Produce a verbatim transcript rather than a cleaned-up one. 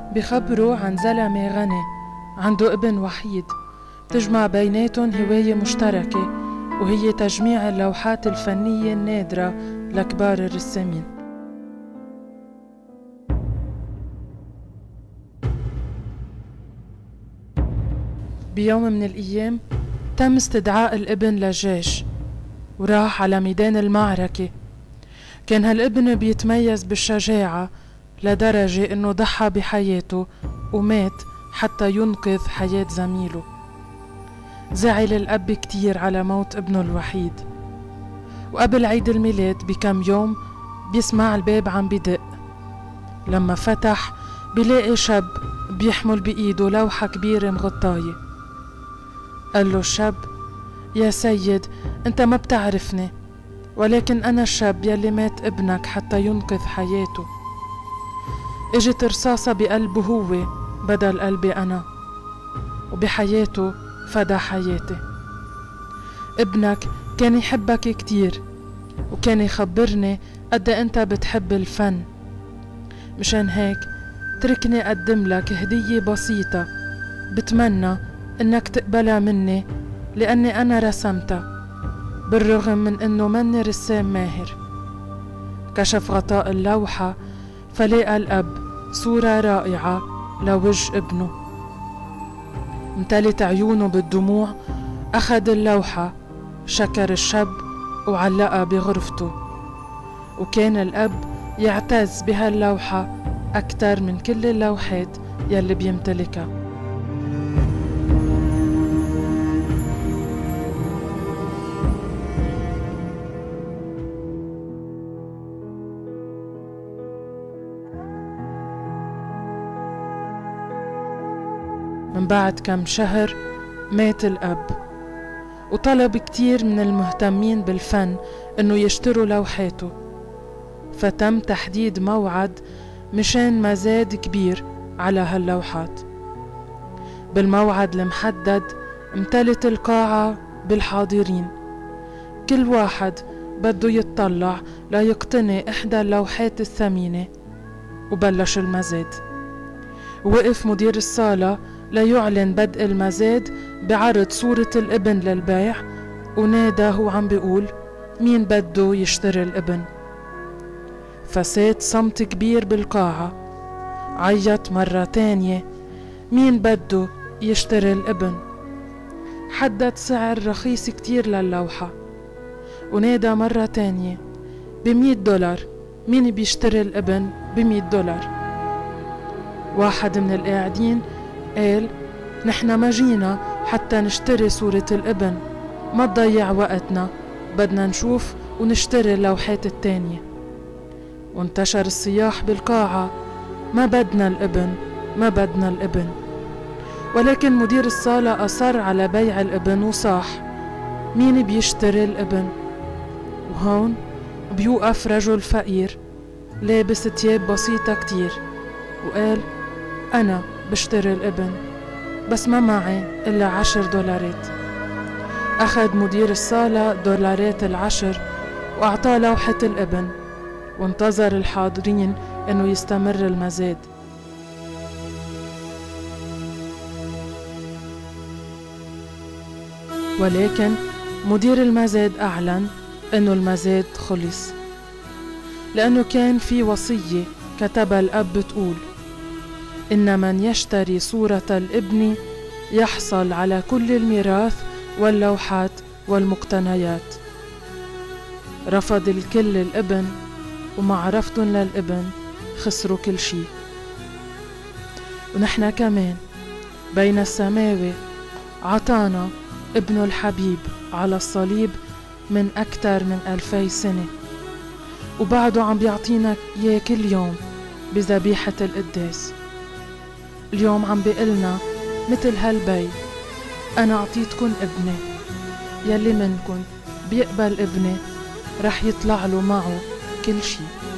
بخبروا عن زلمة غني عنده ابن وحيد تجمع بيناتهم هواية مشتركة، وهي تجميع اللوحات الفنية النادرة لكبار الرسامين. بيوم من الأيام تم استدعاء الابن للجيش وراح على ميدان المعركة. كان هالابن بيتميز بالشجاعة لدرجة انه ضحى بحياته ومات حتى ينقذ حياة زميله. زعل الأب كتير على موت ابنه الوحيد، وقبل عيد الميلاد بكم يوم بيسمع الباب عم بدق. لما فتح بيلاقي شاب بيحمل بإيده لوحة كبيرة مغطاية. قال له الشاب: يا سيد، انت ما بتعرفني، ولكن أنا الشاب يلي مات ابنك حتى ينقذ حياته. اجت رصاصة بقلبه هو بدل قلبي أنا، وبحياته فدى حياتي. ابنك كان يحبك كتير، وكان يخبرني قد انت بتحب الفن. مشان هيك تركني أقدم لك هدية بسيطة بتمنى انك تقبلها مني، لأني أنا رسمتها بالرغم من انه مني رسام ماهر. كشف غطاء اللوحة فلقى الأب صورة رائعة لوجه ابنه. امتلت عيونه بالدموع، أخذ اللوحة، شكر الشاب وعلقها بغرفته. وكان الأب يعتز بهاللوحة أكتر من كل اللوحات يلي بيمتلكها. من بعد كم شهر مات الأب، وطلب كتير من المهتمين بالفن إنه يشتروا لوحاته، فتم تحديد موعد مشان مزاد كبير على هاللوحات. بالموعد المحدد امتلت القاعة بالحاضرين، كل واحد بده يتطلع ليقتني إحدى اللوحات الثمينة. وبلش المزاد. وقف مدير الصالة ليعلن بدء المزاد بعرض صورة الابن للبيع، ونادى هو عم بيقول: مين بده يشتري الابن؟ فساد صمت كبير بالقاعة. عيط مرة تانية: مين بده يشتري الابن؟ حدد سعر رخيص كتير للوحة، ونادى مرة تانية: بمية دولار، مين بيشتري الابن بمية دولار؟ واحد من القاعدين قال: نحن ما جينا حتى نشتري صورة الابن، ما تضيع وقتنا، بدنا نشوف ونشتري اللوحات التانية. وانتشر الصياح بالقاعة: ما بدنا الابن، ما بدنا الابن. ولكن مدير الصالة أصر على بيع الابن وصاح: مين بيشتري الابن؟ وهون بيوقف رجل فقير لابس تياب بسيطة كتير وقال: أنا بشتري الابن، بس ما معي إلا عشر دولارات. أخذ مدير الصالة دولارات العشر وأعطاه لوحة الابن، وانتظر الحاضرين إنه يستمر المزاد. ولكن مدير المزاد أعلن إنه المزاد خلص، لأنه كان في وصية كتبها الأب بتقول: إن من يشتري صورة الابن يحصل على كل الميراث واللوحات والمقتنيات. رفض الكل الابن، ومعرفتهم للابن خسروا كل شي. ونحن كمان بين السماوي عطانا ابنه الحبيب على الصليب من أكتر من ألفي سنة، وبعده عم بيعطينا إياه كل يوم بذبيحة القداس. اليوم عم بيقلنا مثل هالبي: أنا أعطيتكن ابني، يلي منكن بيقبل ابني رح يطلع له معه كل شي.